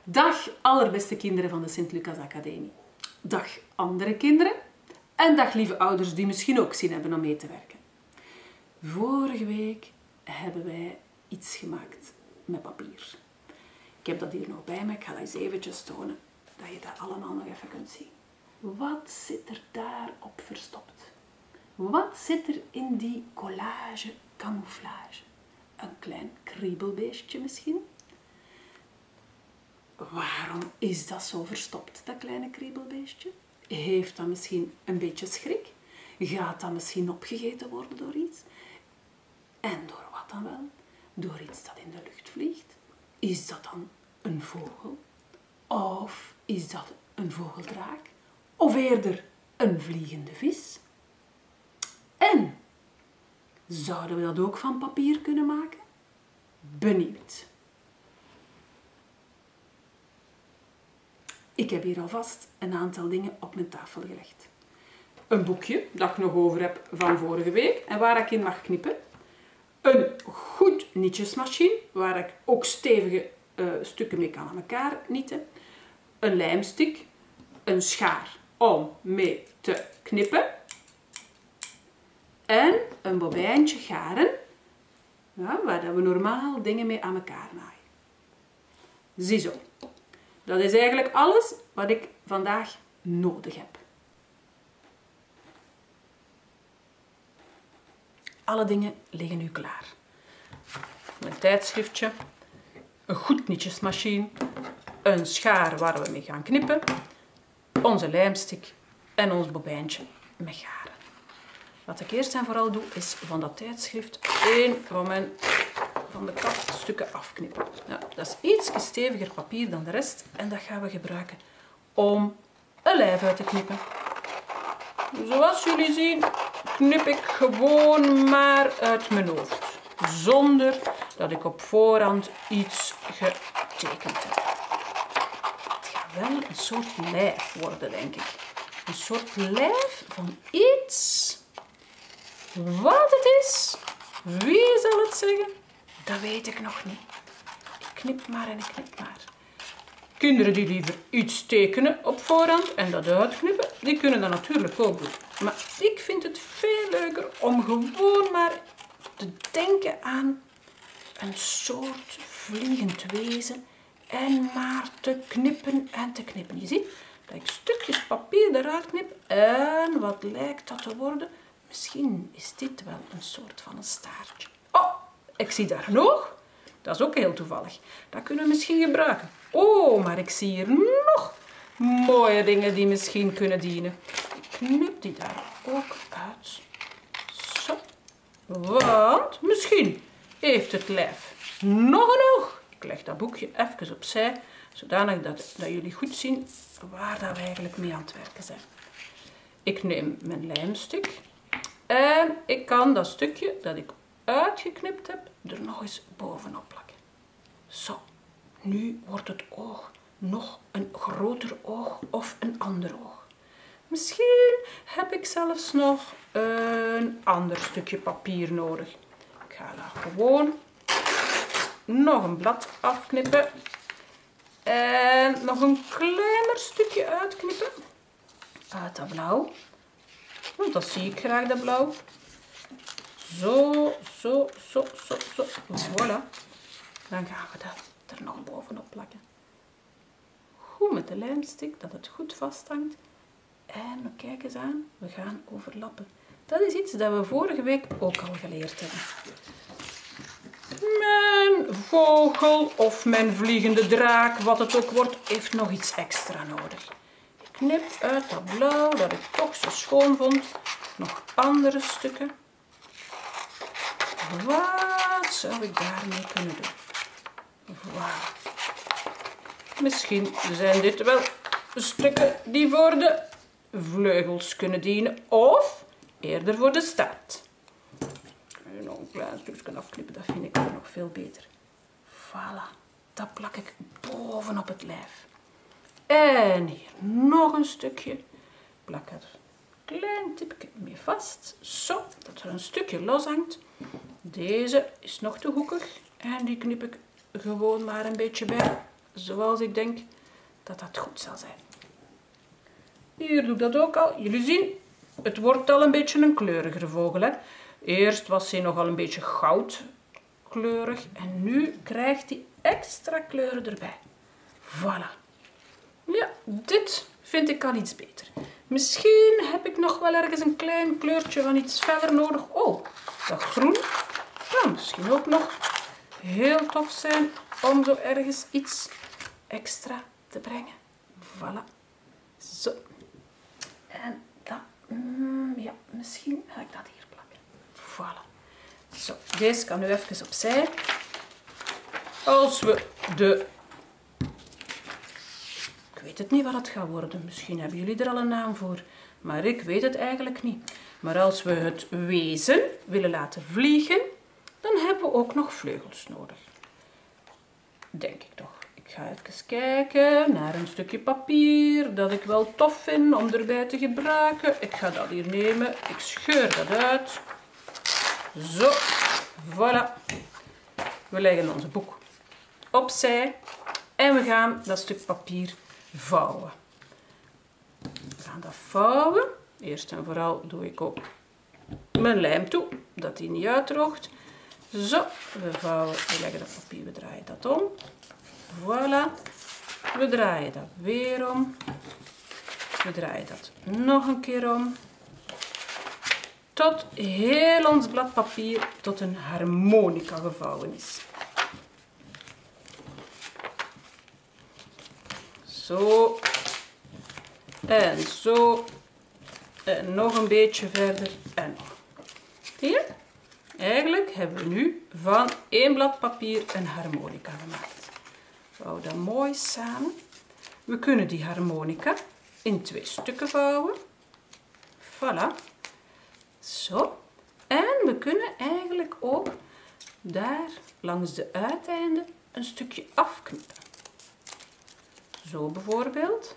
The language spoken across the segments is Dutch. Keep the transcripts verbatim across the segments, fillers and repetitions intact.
Dag allerbeste kinderen van de Sint-Lucas Academie. Dag andere kinderen. En dag lieve ouders die misschien ook zin hebben om mee te werken. Vorige week hebben wij iets gemaakt met papier. Ik heb dat hier nog bij me. Ik ga dat eens eventjes tonen, dat je dat allemaal nog even kunt zien. Wat zit er daarop verstopt? Wat zit er in die collage camouflage? Een klein kriebelbeestje misschien? Waarom is dat zo verstopt, dat kleine kriebelbeestje? Heeft dat misschien een beetje schrik? Gaat dat misschien opgegeten worden door iets? En door wat dan wel? Door iets dat in de lucht vliegt? Is dat dan een vogel? Of is dat een vogeldraak? Of eerder een vliegende vis? En zouden we dat ook van papier kunnen maken? Benieuwd. Ik heb hier alvast een aantal dingen op mijn tafel gelegd. Een boekje dat ik nog over heb van vorige week en waar ik in mag knippen. Een goed nietjesmachine waar ik ook stevige uh, stukken mee kan aan elkaar nieten. Een lijmstik. Een schaar om mee te knippen. En een bobijntje garen, ja, waar we normaal dingen mee aan elkaar naaien. Ziezo. Dat is eigenlijk alles wat ik vandaag nodig heb. Alle dingen liggen nu klaar. Een tijdschriftje, een goed nietjesmachine, een schaar waar we mee gaan knippen, onze lijmstik en ons bobijntje met garen. Wat ik eerst en vooral doe, is van dat tijdschrift één van, mijn, van de kantstukken afknippen. Ja, dat is iets steviger papier dan de rest en dat gaan we gebruiken om een lijf uit te knippen. Zoals jullie zien, knip ik gewoon maar uit mijn hoofd, zonder dat ik op voorhand iets getekend heb. Het gaat wel een soort lijf worden, denk ik. Een soort lijf van iets. Wat het is, wie zal het zeggen, dat weet ik nog niet. Ik knip maar en ik knip maar. Kinderen die liever iets tekenen op voorhand en dat uitknippen, die kunnen dat natuurlijk ook doen. Maar ik vind het veel leuker om gewoon maar te denken aan een soort vliegend wezen en maar te knippen en te knippen. Je ziet dat ik stukjes papier eruit knip en wat lijkt dat te worden? Misschien is dit wel een soort van een staartje. Oh, ik zie daar nog. Dat is ook heel toevallig. Dat kunnen we misschien gebruiken. Oh, maar ik zie hier nog mooie dingen die misschien kunnen dienen. Ik knip die daar ook uit. Zo. Want misschien heeft het lijf nog genoeg. Ik leg dat boekje even opzij, zodanig dat, dat jullie goed zien waar dat we eigenlijk mee aan het werken zijn. Ik neem mijn lijmstuk. En ik kan dat stukje dat ik uitgeknipt heb er nog eens bovenop plakken. Zo, nu wordt het oog nog een groter oog of een ander oog. Misschien heb ik zelfs nog een ander stukje papier nodig. Ik ga daar gewoon nog een blad afknippen en nog een kleiner stukje uitknippen uit dat blauw. Want dat zie ik graag, dat blauw. Zo, zo, zo, zo, zo. Voilà. Dan gaan we dat er nog bovenop plakken. Goed met de lijmstik, dat het goed vasthangt. En kijk eens aan, we gaan overlappen. Dat is iets dat we vorige week ook al geleerd hebben. Mijn vogel of mijn vliegende draak, wat het ook wordt, heeft nog iets extra nodig. Ik knip uit dat blauw dat ik toch zo schoon vond nog andere stukken. Wat zou ik daarmee kunnen doen? Voilà. Misschien zijn dit wel stukken die voor de vleugels kunnen dienen of eerder voor de staart. En nog een klein stukje afknippen, dat vind ik nog veel beter. Voilà, dat plak ik bovenop het lijf. En hier nog een stukje. Plak er een klein tipje mee vast. Zo, dat er een stukje los hangt. Deze is nog te hoekig. En die knip ik gewoon maar een beetje bij zoals ik denk dat dat goed zal zijn. Hier doe ik dat ook al. Jullie zien, het wordt al een beetje een kleurigere vogel. Hè? Eerst was hij nogal een beetje goudkleurig en nu krijgt hij extra kleuren erbij. Voilà. Ja, dit vind ik al iets beter. Misschien heb ik nog wel ergens een klein kleurtje van iets verder nodig. Oh, dat groen kan misschien ook nog heel tof zijn om zo ergens iets extra te brengen. Voilà. Zo. En dat, mm, ja, misschien ga ik dat hier plakken. Voilà. Zo, deze kan nu even opzij. Als we de... Ik weet het niet wat het gaat worden. Misschien hebben jullie er al een naam voor. Maar ik weet het eigenlijk niet. Maar als we het wezen willen laten vliegen, dan hebben we ook nog vleugels nodig. Denk ik toch. Ik ga even kijken naar een stukje papier dat ik wel tof vind om erbij te gebruiken. Ik ga dat hier nemen. Ik scheur dat uit. Zo. Voilà. We leggen onze boek opzij. En we gaan dat stuk papier vouwen. We gaan dat vouwen. Eerst en vooral doe ik ook mijn lijm toe, dat die niet uitdroogt. Zo, we vouwen, we leggen dat papier, we draaien dat om. Voilà. We draaien dat weer om. We draaien dat nog een keer om. Tot heel ons blad papier tot een harmonica gevouwen is. Zo. En zo. En nog een beetje verder. En nog. Zie je? Eigenlijk hebben we nu van één blad papier een harmonica gemaakt. Vouw dat mooi samen. We kunnen die harmonica in twee stukken vouwen. Voilà. Zo. En we kunnen eigenlijk ook daar langs de uiteinden een stukje afknippen. Zo bijvoorbeeld.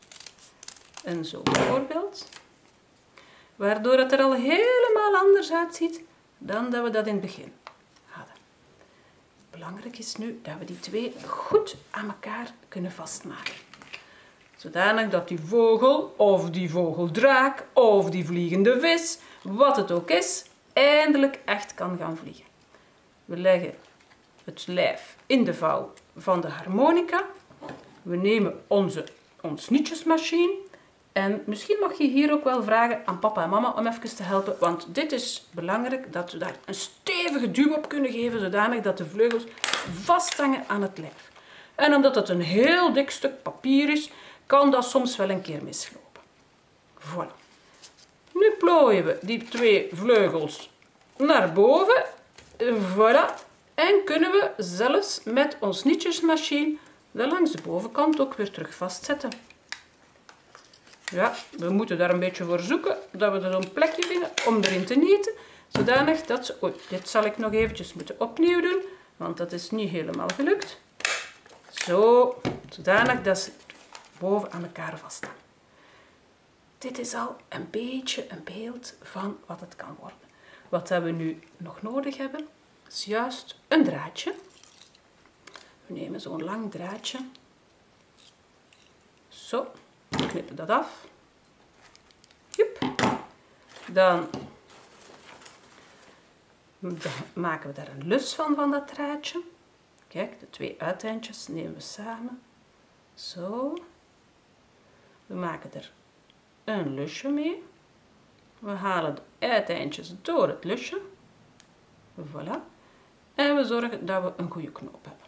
En zo bijvoorbeeld. Waardoor het er al helemaal anders uitziet dan dat we dat in het begin hadden. Belangrijk is nu dat we die twee goed aan elkaar kunnen vastmaken. Zodanig dat die vogel of die vogeldraak of die vliegende vis, wat het ook is, eindelijk echt kan gaan vliegen. We leggen het lijf in de vouw van de harmonica. We nemen onze ons nietjesmachine. En misschien mag je hier ook wel vragen aan papa en mama om even te helpen. Want dit is belangrijk dat we daar een stevige duw op kunnen geven. Zodanig dat de vleugels vasthangen aan het lijf. En omdat het een heel dik stuk papier is, kan dat soms wel een keer mislopen. Voilà. Nu plooien we die twee vleugels naar boven. Voilà. En kunnen we zelfs met ons nietjesmachine dat langs de bovenkant ook weer terug vastzetten. Ja, we moeten daar een beetje voor zoeken, dat we er zo'n plekje vinden om erin te nieten. Zodanig dat ze... Oei, dit zal ik nog eventjes moeten opnieuw doen, want dat is niet helemaal gelukt. Zo, zodanig dat ze boven aan elkaar vaststaan. Dit is al een beetje een beeld van wat het kan worden. Wat we nu nog nodig hebben, is juist een draadje. We nemen zo'n lang draadje. Zo. We knippen dat af. Hup. Dan maken we daar een lus van, van dat draadje. Kijk, de twee uiteindjes nemen we samen. Zo. We maken er een lusje mee. We halen de uiteindjes door het lusje. Voilà. En we zorgen dat we een goede knoop hebben.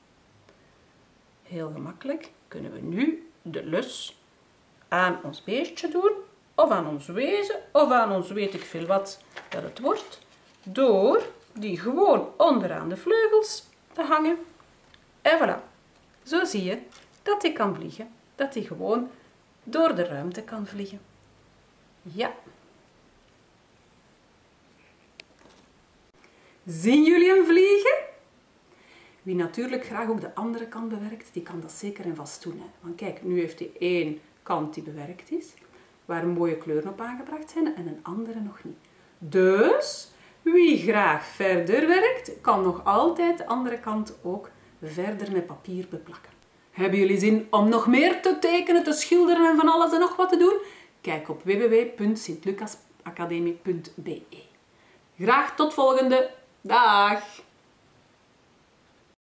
Heel gemakkelijk kunnen we nu de lus aan ons beestje doen, of aan ons wezen, of aan ons weet ik veel wat dat het wordt, door die gewoon onderaan de vleugels te hangen. En voilà, zo zie je dat hij kan vliegen, dat hij gewoon door de ruimte kan vliegen. Ja. Zien jullie hem vliegen? Wie natuurlijk graag ook de andere kant bewerkt, die kan dat zeker en vast doen. Hè. Want kijk, nu heeft hij één kant die bewerkt is, waar mooie kleuren op aangebracht zijn en een andere nog niet. Dus, wie graag verder werkt, kan nog altijd de andere kant ook verder met papier beplakken. Hebben jullie zin om nog meer te tekenen, te schilderen en van alles en nog wat te doen? Kijk op w w w punt sint lucas academie punt b e. Graag tot volgende. Dag!